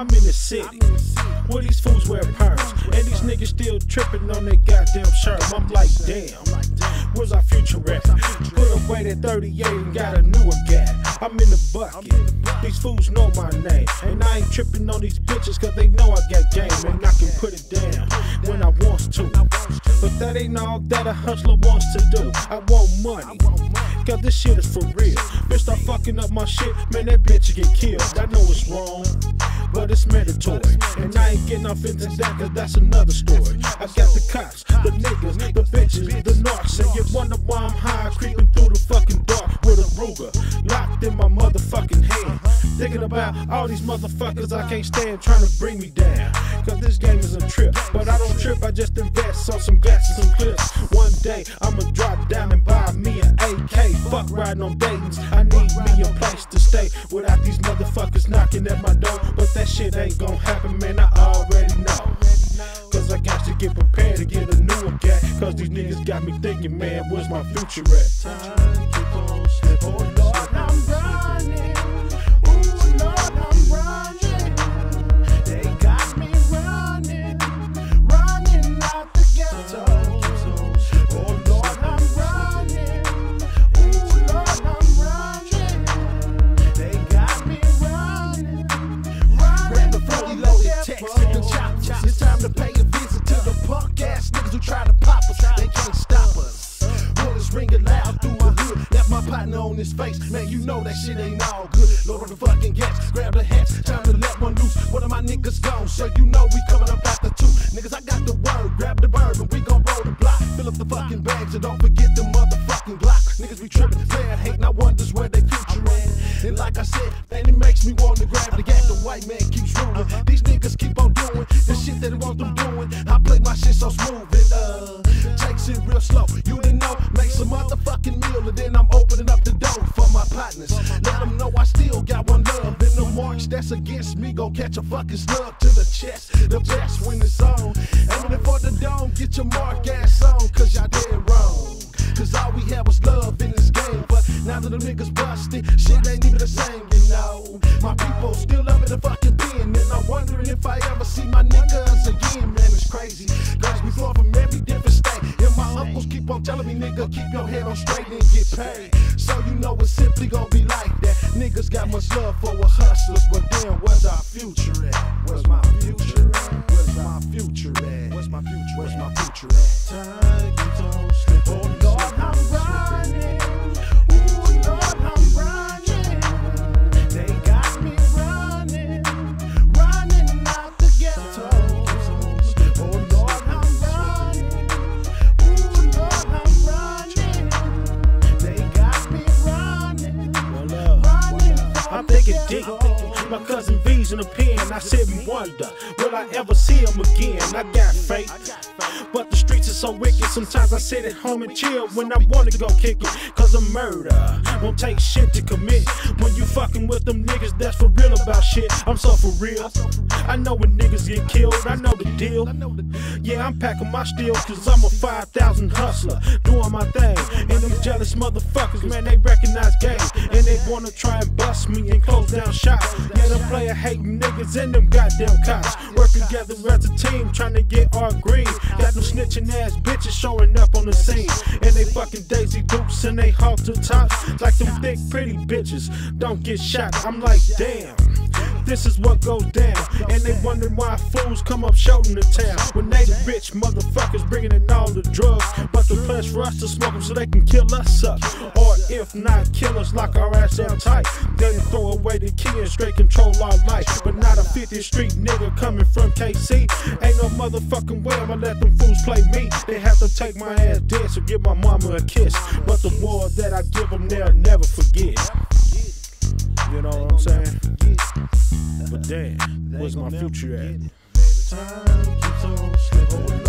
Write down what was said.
I'm in the city, where these fools wear perms, and these niggas still tripping on their goddamn shirt. I'm like, damn, where's our future at? Put away that 38 and got a newer gat. I'm in the bucket, these fools know my name, and I ain't tripping on these bitches cause they know I got game, and I can put it down when I want to. But that ain't all that a hustler wants to do. I want money, cause this shit is for real. Bitch start fucking up my shit, man, that bitch get killed. I know it's wrong, but it's mandatory, and I ain't getting off into that cause that's another story. I got the cops, the niggas, the bitches, the narcs, and you wonder why I'm high, creeping through the fucking dark with a Ruger locked in my motherfucking hand, thinking about all these motherfuckers I can't stand trying to bring me down. Cause this game is a trip, but I don't trip, I just invest on some glasses and clips. One day I'ma drop down and buy me an AK. Fuck riding on Dayton's, I need me a place to stay without these motherfuckers knocking at my door. But that shit ain't gon' happen, man, I already know. Cause I got to get prepared to get a new one, cat. Cause these niggas got me thinking, man, where's my future at? Time keep on slipping. Oh Lord, I'm running. Ooh Lord, I'm running. They got me running, running out the ghetto. Oh Lord, I'm running. Ooh Lord, I'm running. They got me running, running the fully loaded text and the chop. It's time to pay a visit to the punk ass niggas who try to pop us. They can't stop us. Bullets ringing loud through the hood. Left my partner on his face. Man, you know that shit ain't all good. Load on the fucking gas, grab the hats. Time to let one loose. One of my niggas gone, so you know we coming up after two. Niggas, I got the word. Grab the bourbon, we gon' roll the block. Fill up the fucking bags and don't forget the motherfucking Glock. Niggas be tripping, playin' hatin', I wonders where they future at. And like I said, man, it makes me want to grab the gat. The white man keeps ruling. These niggas keep on doing the shit that they want them doing. I play my shit so smooth and takes it real slow. You didn't know, make some motherfucking meal and then I'm opening up the door for my partners. Let them know I still got one love. In the march that's against me, gon' catch a fucking slug to the chest. The best when it's on. Aiming for the dome, get your mark ass on, cause y'all dead wrong. Cause all we had was love in this game, but now that the niggas busted, shit ain't even the same, you know. My people still loving the fucking pen, and I'm wondering if I ever see my niggas again. Man, it's crazy, cause we flow from every different state, and my uncles keep on telling me, nigga, keep your head on straight and get paid. So you know it's simply gonna be like that. Niggas got much love for us hustlers, but then where's our future at? Where's my future at? Where's my future at? Where's my future? Where's my future at? Time keeps on slipping. Oh Lord, I'm running. Ooh Lord, I'm running. They got me running, running out the ghetto. Oh Lord, I'm running. Ooh Lord, I'm running. They got me running, running. I'm thinking deep. My cousin V's in the pen, I sit and wonder, will I ever see him again? I got faith, but the streets are so wicked. Sometimes I sit at home and chill when I wanna go kick it. Cause a murder won't take shit to commit. When you fucking with them niggas that's for real about shit, I'm so for real. I know when niggas get killed, I know the deal. Yeah, I'm packing my steel cause I'm a 5,000 hustler, doing my thing. And them jealous motherfuckers, man, they recognize game, and they wanna try and bust me and close down shop. Yeah, them player hating niggas and them goddamn cops work together as a team trying to get our green. Got them snitching ass bitches showing up on the scene, and they fucking Daisy Dukes and they halter tops like them thick pretty bitches don't get shot. I'm like, damn, this is what goes down. And they wondering why fools come up short in the town when they the rich motherfuckers bringing in all the drugs, but the plans for us to smoke them so they can kill us up, or if not kill us, lock our ass up tight, then throw away the key and straight control our life. But not a 50th Street nigga coming from KC. Ain't no motherfucking way I'ma let them fools play me. They have to take my ass dead, so give my mama a kiss, but the war that I give them they'll never forget. You know what I'm saying? But damn, where's my future at? Time keeps on slipping.